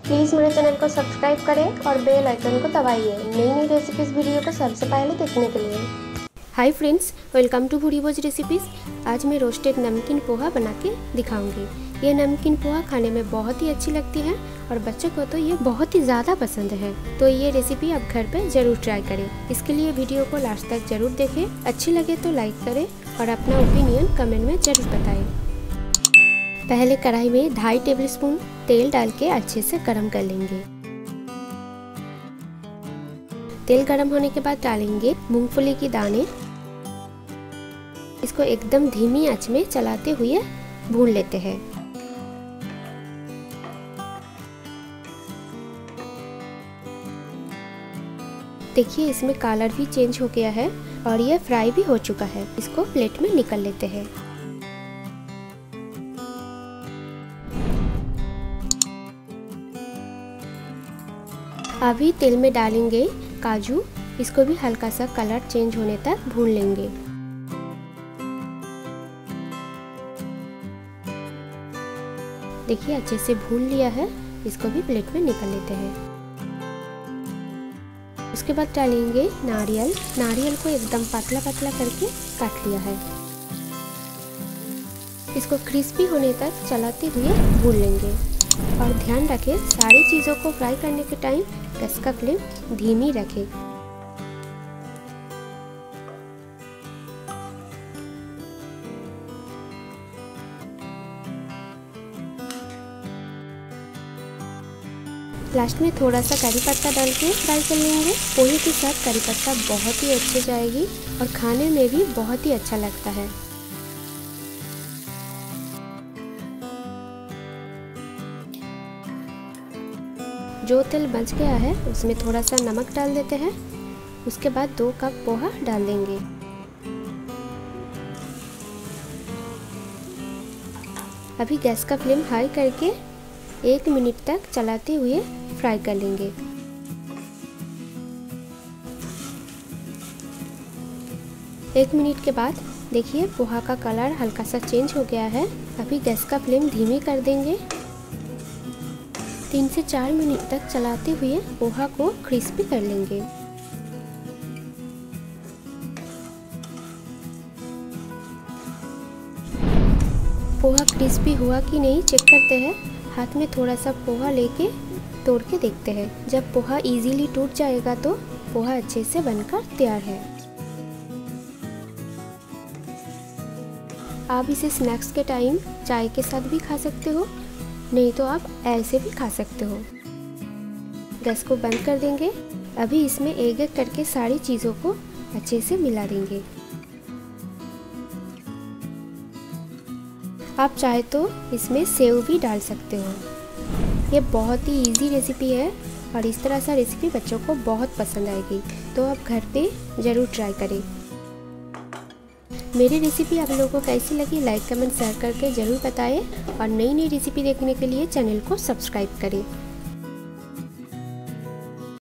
Please मेरे channel को subscribe करें और बेल आइकन को दबाइए नई नई रेसिपीज़ वीडियो को सबसे पहले देखने के लिए। हाय फ्रेंड्स, वेलकम टू भूरी भोज रेसिपीज़। आज मैं रोस्टेड नमकीन पोहा बना के दिखाऊंगी। ये नमकीन पोहा खाने में बहुत ही अच्छी लगती है और बच्चों को तो ये बहुत ही ज़्यादा पसंद है। तो ये रेसिपी आप घर पे ज़रूर ट्राई करें। इसके लिए वीडियो को लास्ट तक ज़रूर देखें। अच्छी लगे तो लाइक करें और अपना ओपिनियन कमेंट में ज़रूर बताएं। पहले कढ़ाई में 2.5 टेबलस्पून तेल डाल के अच्छे से गरम कर लेंगे। तेल गरम होने के बाद डालेंगे मूंगफली की दाने। इसको एकदम धीमी आंच में चलाते हुए भून लेते हैं। देखिए इसमें कलर भी चेंज हो गया है और ये फ्राई भी हो चुका है। इसको प्लेट में निकाल लेते हैं। अभी तेल में डालेंगे काजू। इसको भी हल्का सा कलर चेंज होने तक भून लेंगे। देखिए अच्छे से भून लिया है। इसको भी प्लेट में निकाल लेते हैं। उसके बाद डालेंगे नारियल। नारियल को एकदम पतला पतला करके काट लिया है। इसको क्रिस्पी होने तक चलाते हुए भून लेंगे और ध्यान रखें सारी चीज़ों को फ्राई करने के टाइम गैस का फ्लेम धीमी रखें। लास्ट में थोड़ा सा करी पत्ता डाल के फ्राई कर लेंगे। पोहे के साथ करी पत्ता बहुत ही अच्छे जाएगी और खाने में भी बहुत ही अच्छा लगता है। जो तेल बच गया है उसमें थोड़ा सा नमक डाल देते हैं। उसके बाद 2 कप पोहा डाल देंगे। अभी गैस का फ्लेम हाई करके 1 मिनट तक चलाते हुए फ्राई कर लेंगे। एक मिनट के बाद देखिए पोहा का कलर हल्का सा चेंज हो गया है। अभी गैस का फ्लेम धीमी कर देंगे। 3 से 4 मिनट तक चलाते हुए पोहा को क्रिस्पी कर लेंगे। पोहा क्रिस्पी हुआ कि नहीं चेक करते हैं। हाथ में थोड़ा सा पोहा लेके तोड़ के देखते हैं। जब पोहा इजीली टूट जाएगा तो पोहा अच्छे से बनकर तैयार है। आप इसे स्नैक्स के टाइम चाय के साथ भी खा सकते हो, नहीं तो आप ऐसे भी खा सकते हो। गैस को बंद कर देंगे। अभी इसमें एक एक करके सारी चीज़ों को अच्छे से मिला देंगे। आप चाहे तो इसमें सेव भी डाल सकते हो। ये बहुत ही इजी रेसिपी है और इस तरह सा रेसिपी बच्चों को बहुत पसंद आएगी। तो आप घर पे ज़रूर ट्राई करें। मेरी रेसिपी आप लोगों को कैसी लगी लाइक कमेंट शेयर करके ज़रूर बताएं और नई नई रेसिपी देखने के लिए चैनल को सब्सक्राइब करें।